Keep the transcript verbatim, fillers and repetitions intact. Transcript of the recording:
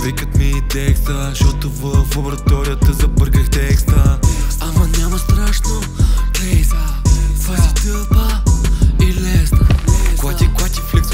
Викат ми и текста, защото в лабораторията забъргах текста. Ама няма страшно, клей са, това си тъпа и лесна. Клати, клати, флекс